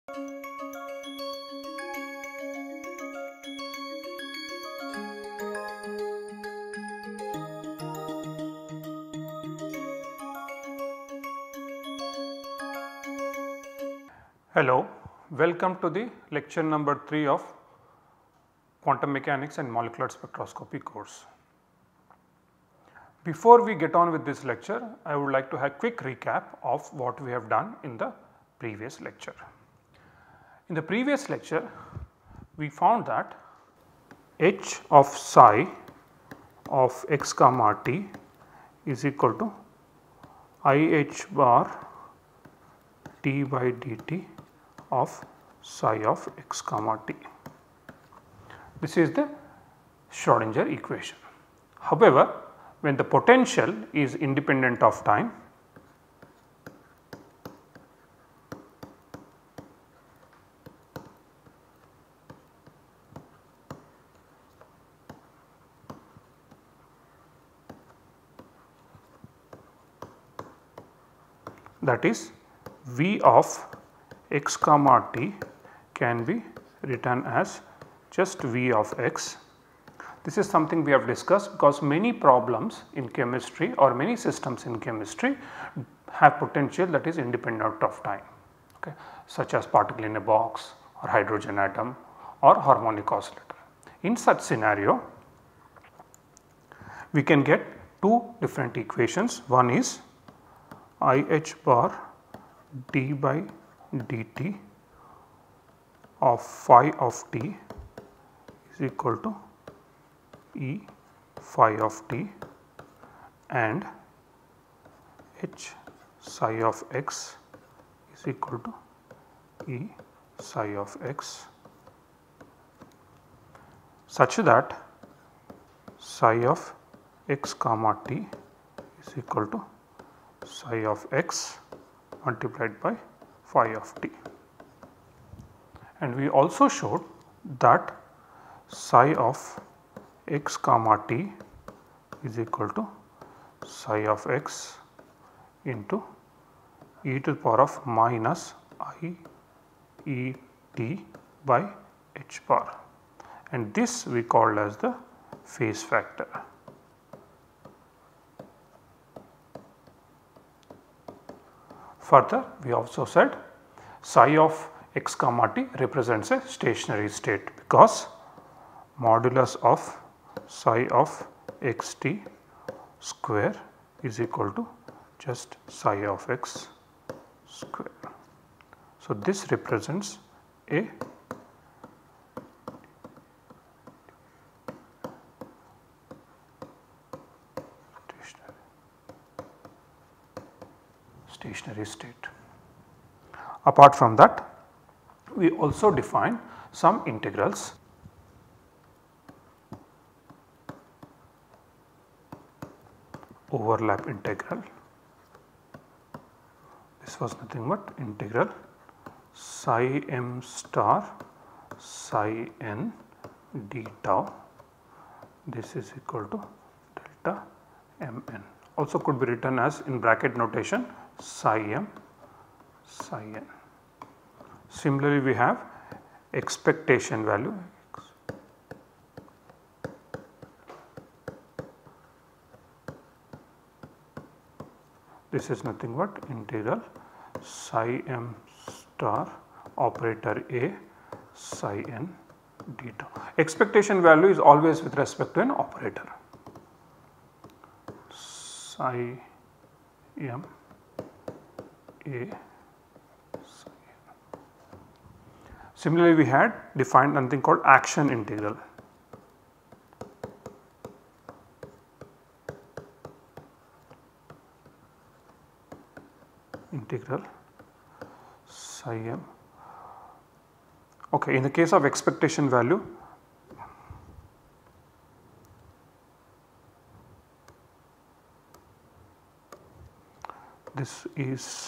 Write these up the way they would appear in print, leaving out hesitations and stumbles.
Hello, welcome to the lecture number 3 of Quantum Mechanics and Molecular Spectroscopy course. Before we get on with this lecture, I would like to have a quick recap of what we have done in the previous lecture. In the previous lecture, we found that h of psi of x comma t is equal to I h bar d by dt of psi of x comma t. This is the Schrodinger equation. However, when the potential is independent of time, that is V of x comma t can be written as just V of x. This is something we have discussed because many problems in chemistry or many systems in chemistry have potential that is independent of time, okay, such as particle in a box or hydrogen atom or harmonic oscillator. In such scenario, we can get two different equations. One is I h bar d by dt of phi of t is equal to E phi of t and h psi of x is equal to E psi of x, such that psi of x comma t is equal to psi of x multiplied by phi of t. And we also showed that psi of x comma t is equal to psi of x into e to the power of minus I e t by h bar, and this we called as the phase factor. Further, we also said psi of x comma t represents a stationary state because modulus of psi of x t square is equal to just psi of x square. So, this represents a stationary state. Apart from that, we also define some integrals. Overlap integral, this was nothing but integral psi m star psi n d tau, this is equal to delta m n, also could be written as in bracket notation psi m psi n. Similarly, we have expectation value, this is nothing but integral psi m star operator a psi n d tau. Expectation value is always with respect to an operator, psi m a psi n. Similarly, we had defined something called action integral. Integral psi m. Okay, in the case of expectation value, this is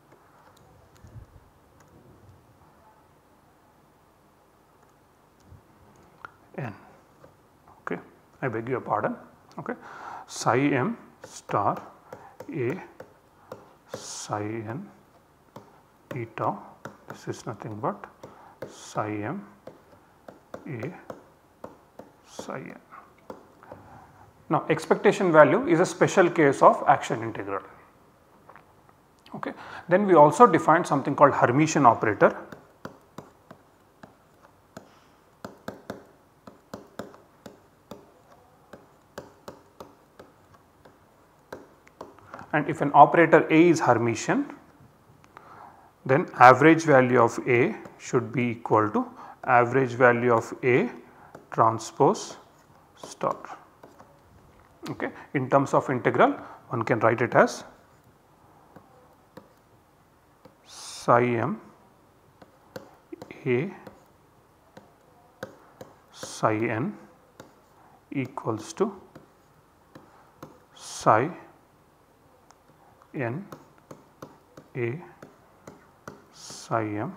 n. Okay, I beg your pardon. Okay, psi m star a psi n d tau this is nothing but psi m a psi n. Now expectation value is a special case of action integral. Okay. Then we also defined something called Hermitian operator. And if an operator A is Hermitian, then average value of A should be equal to average value of A transpose star. Okay. In terms of integral, one can write it as psi m a psi n equals to psi n a psi m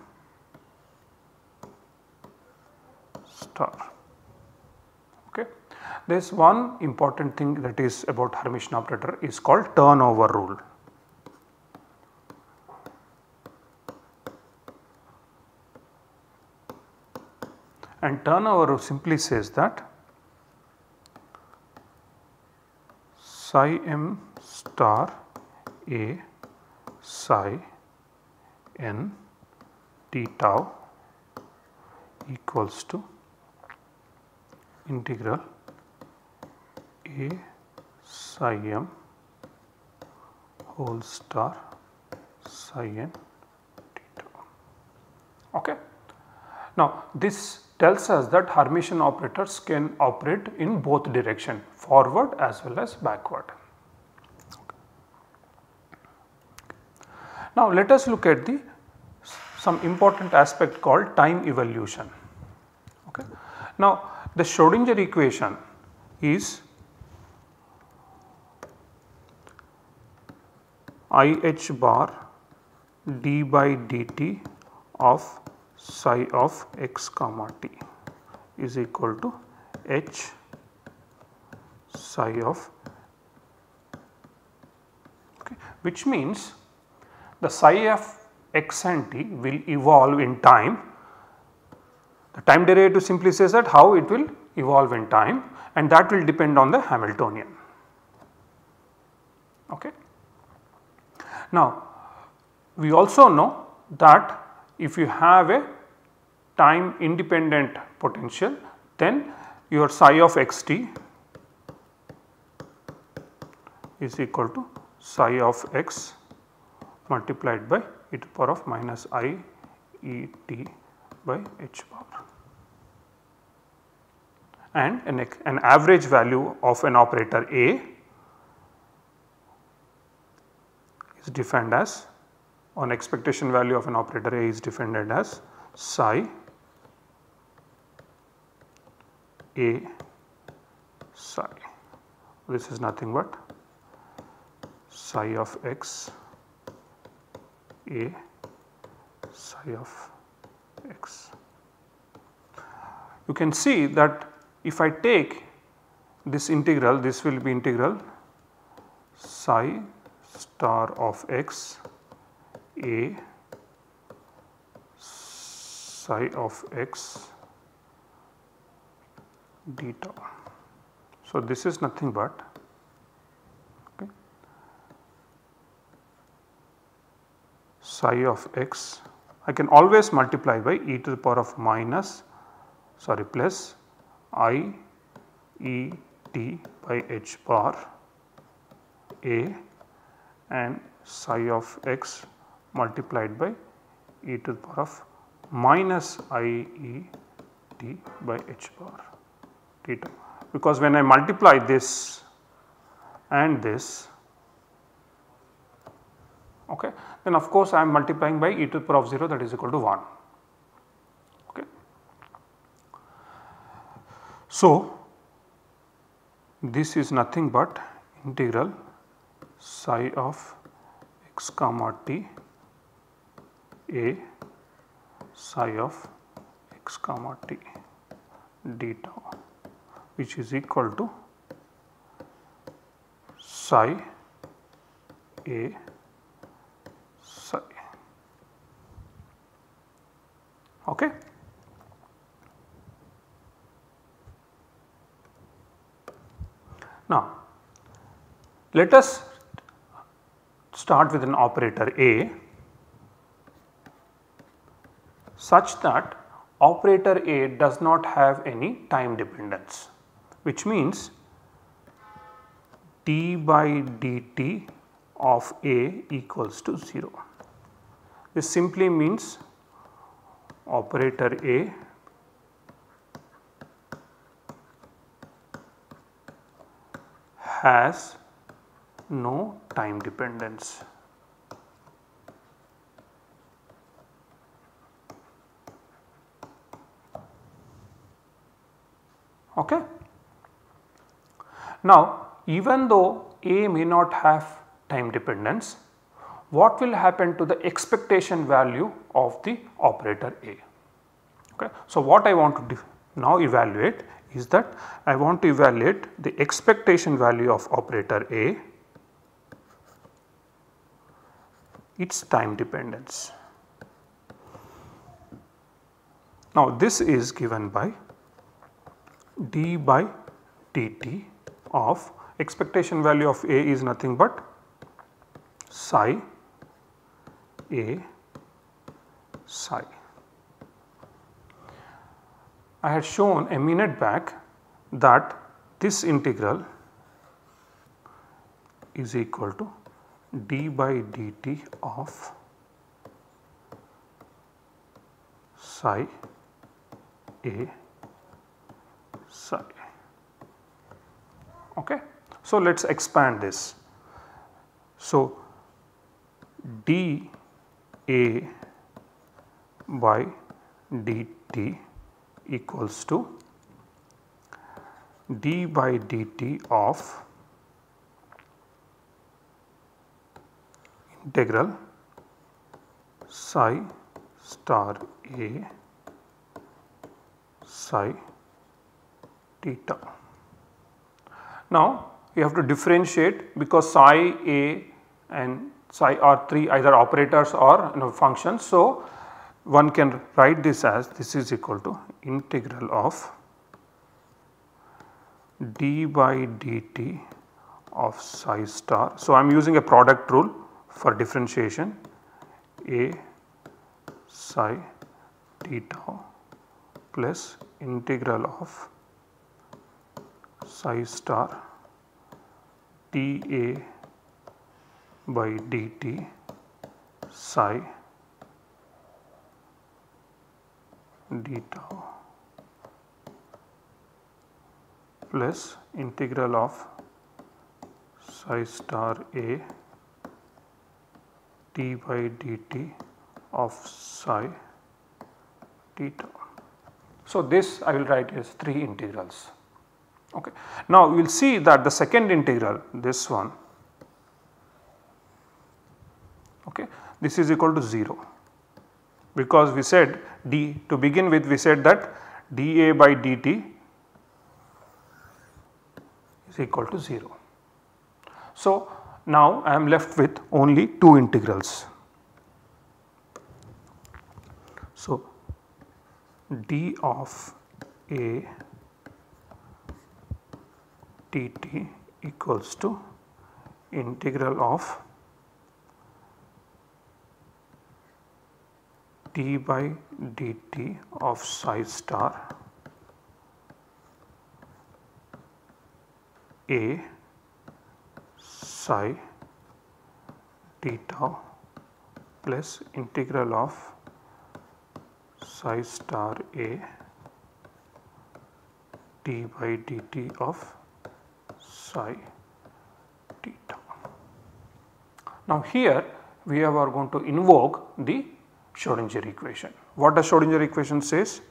star. Okay. There is one important thing that is about Hermitian operator is called turnover rule. And turnover rule simply says that psi m star a psi n t tau equals to integral a psi m whole star psi n t tau. Okay. Now this tells us that Hermitian operators can operate in both direction, forward as well as backward. Now let us look at some important aspect called time evolution. Okay. Now the Schrodinger equation is IH bar d by dt of psi of x comma t is equal to h psi of, okay, which means the psi of x and t will evolve in time. The time derivative simply says that how it will evolve in time, and that will depend on the Hamiltonian. Okay. Now we also know that if you have a time independent potential, then your psi of xt is equal to psi of x multiplied by e to the power of minus I e t by h bar. And an average value of an operator A is defined as, on expectation value of an operator A is defined as psi A psi. This is nothing but psi of x A psi of x. You can see that if I take this integral, this will be integral psi star of x A psi of x d tau. So this is nothing but, okay, psi of x, I can always multiply by e to the power of plus I e t by h bar A and psi of x multiplied by e to the power of minus I e t by h bar theta. Because when I multiply this and this, okay, then of course I am multiplying by e to the power of 0, that is equal to 1. Okay. So this is nothing but integral psi of x comma t A psi of x comma t d tau, which is equal to psi A psi. Okay. Now, let us start with an operator A such that operator A does not have any time dependence, which means d by dt of A equals to 0. This simply means operator A has no time dependence. Okay. Now, even though A may not have time dependence, what will happen to the expectation value of the operator A? Okay. So, what I want to now evaluate is that I want to evaluate the expectation value of operator A, its time dependence. Now, this is given by d by dt of expectation value of A is nothing but psi A psi. I had shown a minute back that this integral is equal to d by dt of psi A psi. Okay. So, let us expand this. So, d A by dt equals to d by dt of integral psi star A psi theta. Now, you have to differentiate because psi A and psi are three either operators or functions. So, one can write this as this is equal to integral of d by dt of psi star. So, I am using a product rule for differentiation A psi theta plus integral of psi star dA by dt psi d tau plus integral of psi star A d by dt of psi d tau. So, this I will write as 3 integrals. Okay. Now, we will see that the second integral, this one, okay, this is equal to 0 because we said d to begin with we said that dA by dt is equal to 0. So, now I am left with only 2 integrals. So, d of A dt equals to integral of d by dt of psi star A psi d tau plus integral of psi star A d by dt of psi d tau. Now, here we are going to invoke the Schrodinger equation. What does Schrodinger equation says?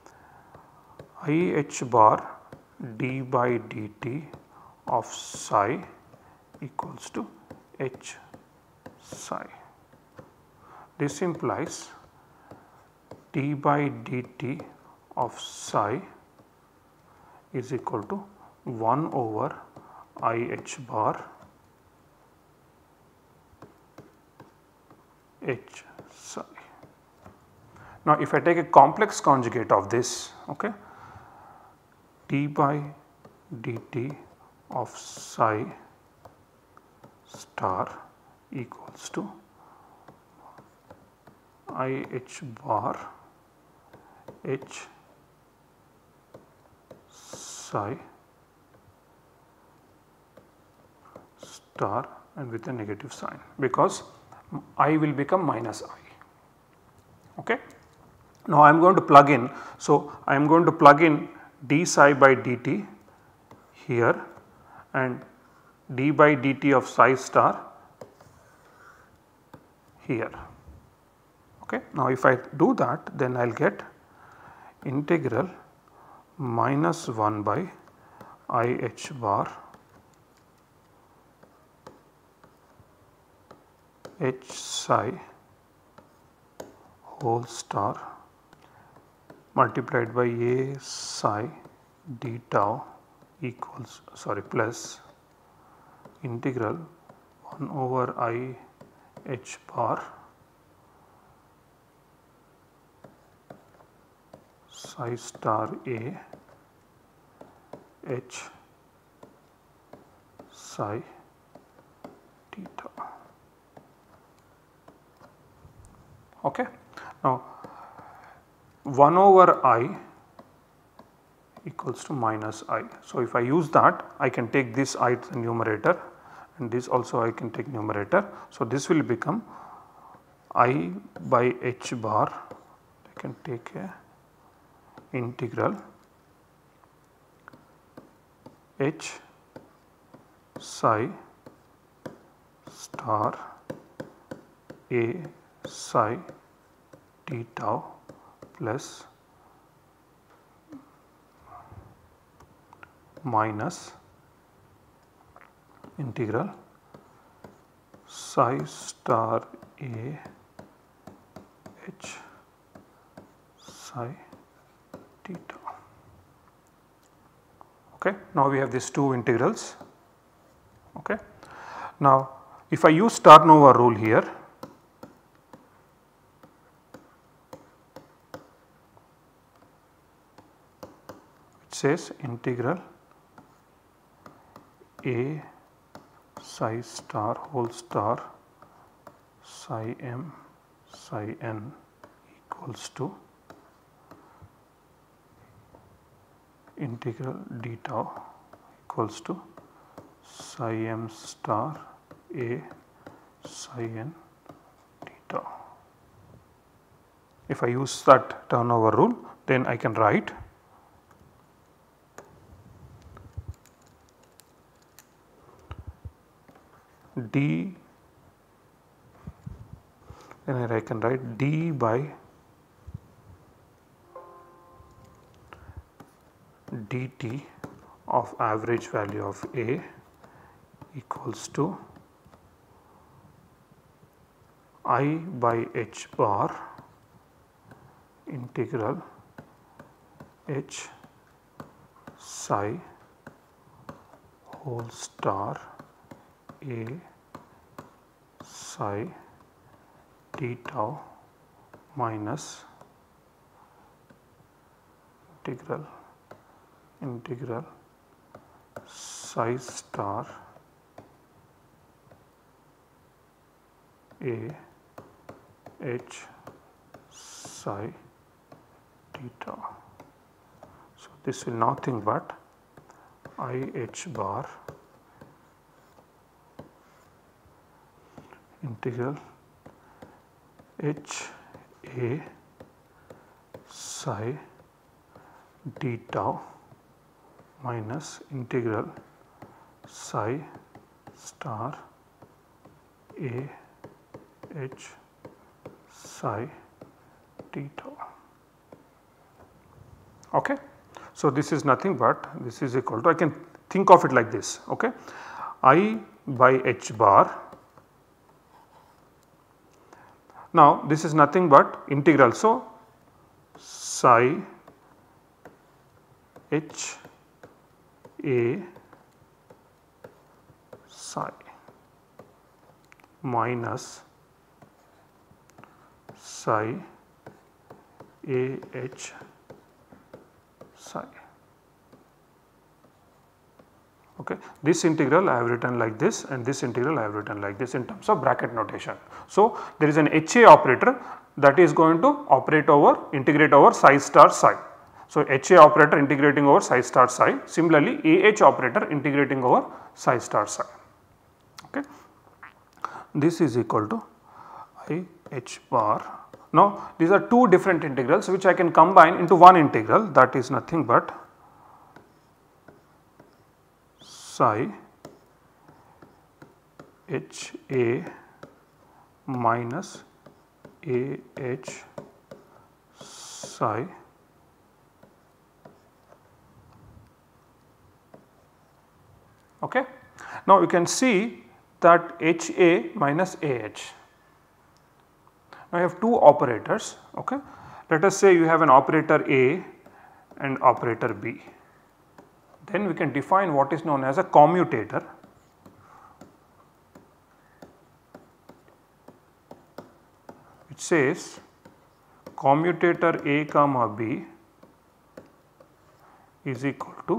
IH bar d by dt of psi equals to H psi. This implies d by dt of psi is equal to 1 over IH bar H psi. Now if I take a complex conjugate of this, okay, d by dt of psi star equals to I h bar h psi star and with a negative sign, because I will become minus I. Okay. Now I am going to plug in, so I am going to plug in d psi by dt here and d by dt of psi star here. Okay. Now if I do that, then I will get integral minus 1 by I h bar h psi whole star multiplied by a psi d tau equals plus integral 1 over I h bar psi star a h psi theta. Okay. Now 1 over I equals to minus I. So if I use that, I can take this I to the numerator and this also I can take numerator. So this will become I by h bar, I can take a integral h psi star a psi d tau plus minus integral psi star a h psi theta. Okay. Now we have these two integrals. Okay. Now if I use Star-Nova rule here, it says integral a psi star whole star psi m psi n equals to integral d tau equals to psi m star a psi n d tau. If I use that turnover rule, then I can write d, then I can write d by dt of average value of A equals to I by h bar integral h psi whole star a psi d tau minus integral psi star a h psi theta. So this will nothing but I h bar integral h a psi d tau minus integral psi star a h psi d tau. Okay. So this is nothing but this is equal to, I can think of it like this, okay, I by h bar. Now this is nothing but integral, so psi h a psi minus psi AH psi. Okay. This integral I have written like this and this integral I have written like this in terms of bracket notation. So, there is an HA operator that is going to operate over integrate over psi star psi. So, HA operator integrating over psi star psi, similarly AH operator integrating over psi star psi. Okay. This is equal to IH bar. Now, these are two different integrals which I can combine into one integral, that is nothing but psi HA minus AH psi okay. Now you can see that HA minus AH. Now you have two operators okay. Let us say you have an operator A and operator B. Then we can define what is known as a commutator. It says commutator A comma B is equal to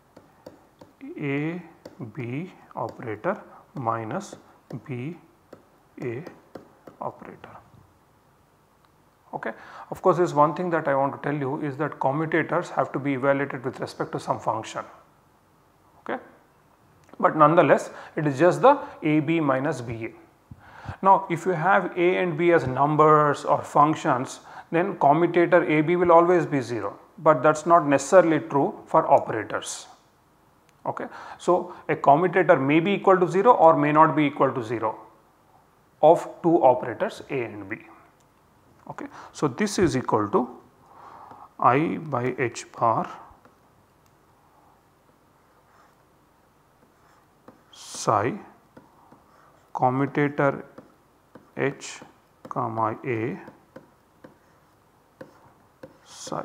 A B operator minus B A operator. Okay. Of course, there is one thing that I want to tell you is that commutators have to be evaluated with respect to some function. Okay. But nonetheless, it is just the AB minus BA. Now, if you have A and B as numbers or functions, then commutator AB will always be 0, but that is not necessarily true for operators. Okay. So, a commutator may be equal to 0 or may not be equal to 0 of two operators A and B. Okay. So, this is equal to I by H bar psi commutator H comma A psi.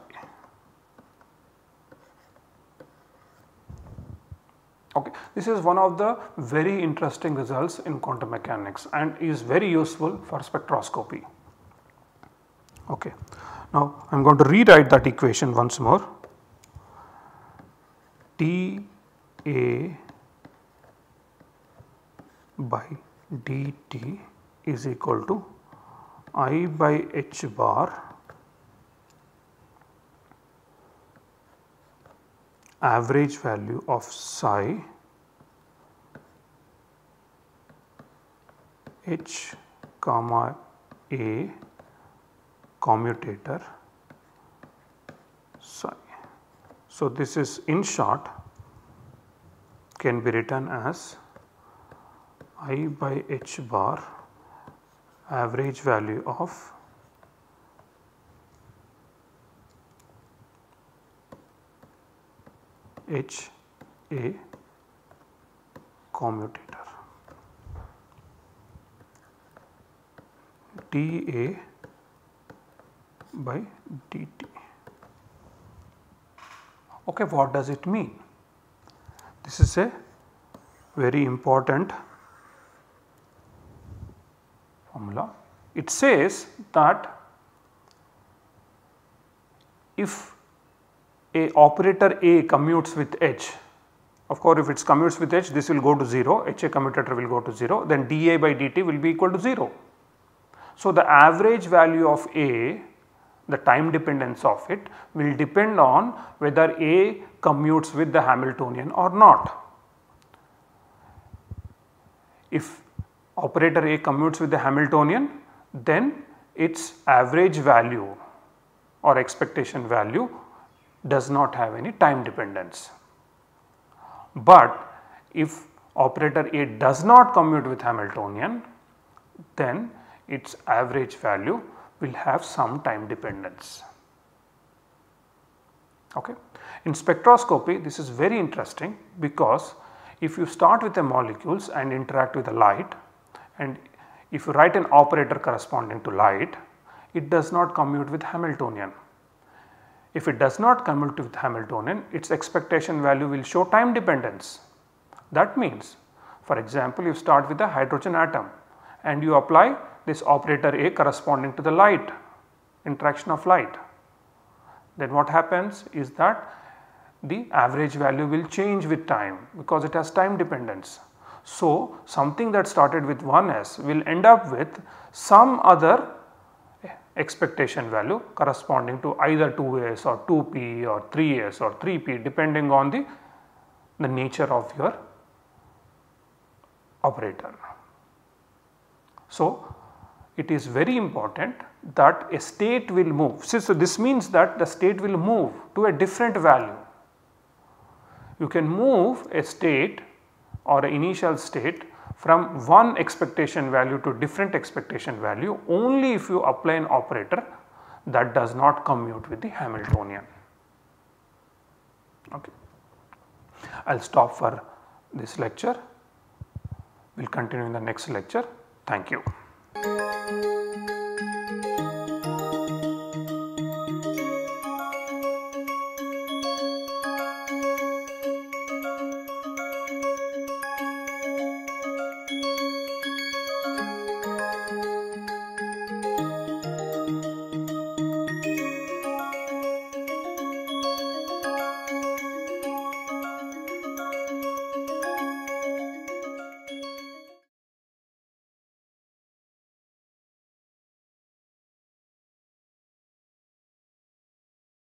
Okay. This is one of the very interesting results in quantum mechanics and is very useful for spectroscopy. Okay. Now, I am going to rewrite that equation once more. dA by dt is equal to I by H bar average value of psi H comma A commutator psi. So, this is in short can be written as I by H bar average value of H A commutator dA by dt. Okay, what does it mean? This is a very important formula. It says that if a operator A commutes with H, of course if it commutes with H, this will go to 0, HA commutator will go to 0, then dA by dt will be equal to 0. So, the average value of A, the time dependence of it, will depend on whether A commutes with the Hamiltonian or not. If operator A commutes with the Hamiltonian, then its average value or expectation value does not have any time dependence. But if operator A does not commute with Hamiltonian, then its average value will have some time dependence. Okay. In spectroscopy, this is very interesting because if you start with the molecules and interact with the light, and if you write an operator corresponding to light, it does not commute with Hamiltonian. If it does not commute with Hamiltonian, its expectation value will show time dependence. That means, for example, you start with a hydrogen atom and you apply this operator A corresponding to the light, interaction of light. then what happens is that the average value will change with time because it has time dependence. So, something that started with 1s will end up with some other expectation value corresponding to either 2s or 2p or 3s or 3p depending on the nature of your operator. So, it is very important that a state will move. So, this means that the state will move to a different value. You can move a state or an initial state from one expectation value to different expectation value only if you apply an operator that does not commute with the Hamiltonian. Okay. I will stop for this lecture. We will continue in the next lecture. Thank you.